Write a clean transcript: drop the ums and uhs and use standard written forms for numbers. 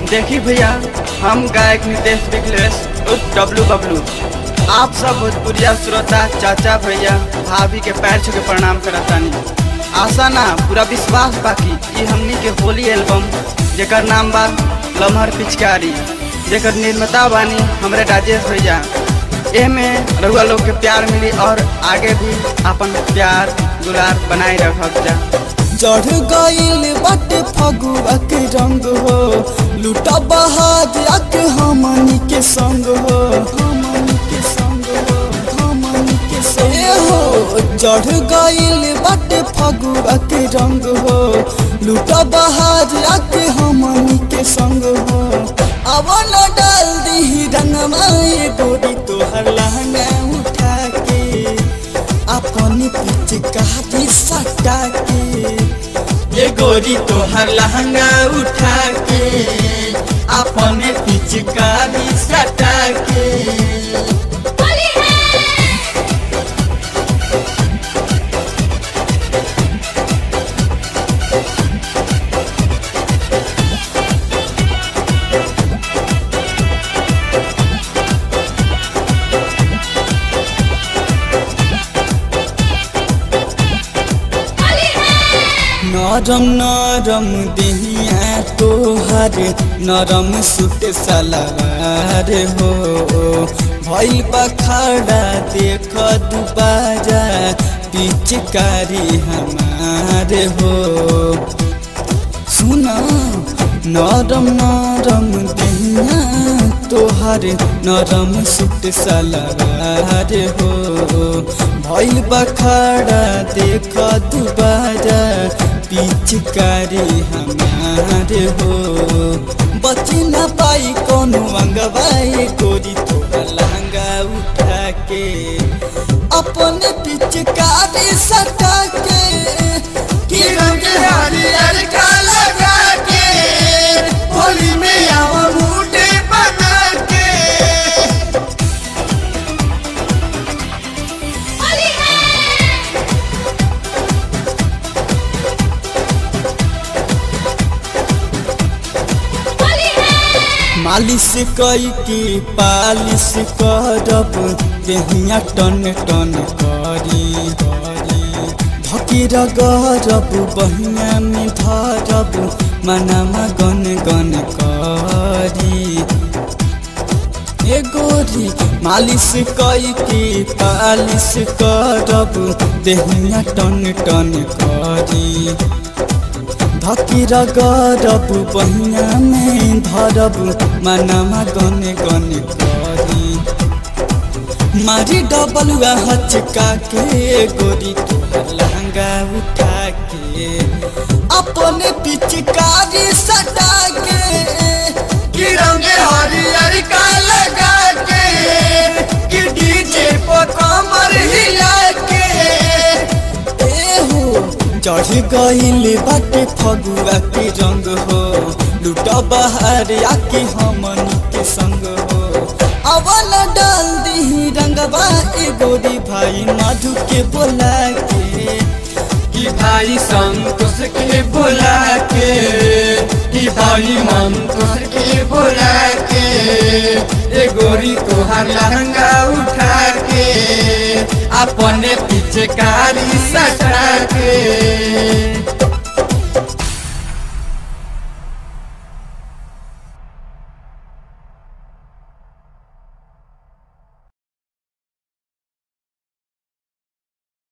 देखी भैया, हम गायक नितेश विकलेश उर्फ डब्लू बबलू आप सब भोजपुरिया श्रोता चाचा भैया भाभी के पैर छू के प्रणाम करतानी। आशा ना पूरा विश्वास बाकी ये हमनी के होली एल्बम जेकर नाम बा लम्हर पिचकारी, जेकर निर्माता बानी हमरे राजेश भैया। एमे रउआ लोग के प्यार मिली और आगे भी अपन प्यार दुलार बनाए रखब जा। चढ़ गईल बाटे फगुआ के रंग हो, लूटा बहाद आके हमनी के संग हो, हमनी के संग हो, हमनी के संग हो। चढ़ गईल बाटे फगुआ के रंग हो, लूटा बहाद आके हमनी के संग हो। अब न डाल दी रंगवा ये गोरी तोहर लहंगा उठा के, अपनी पिचकारी सटा के, ये गोरी तोहर लहंगा उठा के, अपने पिचकारी सटा के। नरम नरम देहिया तोहर नरम सूट सलवार हो, भइल बखाड़ा देख दुबारा पिचकारी हमार हो। सुना नरम नरम देहिया तोहर नरम सूट सलवार हो, भइल बखाड़ा देख दुबारा पिचकारी हमार हो। बची न पाई कोनो अंगवाई गोरी तोहर लहंगा उठा के, अपने पिचकारी सटा के, कि रंग हरियर का लगा के, होली में आवा मुझे बना के। मालिश कई के पालिश करब देहिया टन टन करी, धकीर गरब बहिया में धरब मनमा गन गन करी। ए गोरी मालिश कई के पालिश करब देहिया टन टन करी, धकीर गरब बहिया में धरब मनमा गन गन करी। मारी डबलुआ हचका के गोरी तोहर लहंगा उठा के, अपने पिचकारी सटा के, कि रंग हरियर का लगा के, कि डीजे पर कमर हिला के। चढ़ गईल बाटे फगुआ के रंग हो, लूटा बहार आके हमनी के संग हो। अवन डाल दी रंगवा ए गोरी भाई मधु के बोला के, कि भाई संतोष के बोला के, कि भाई मंतोष के बोला के, ये गोरी तोहर लहंगा उठा के, अपने पिचकारी सटा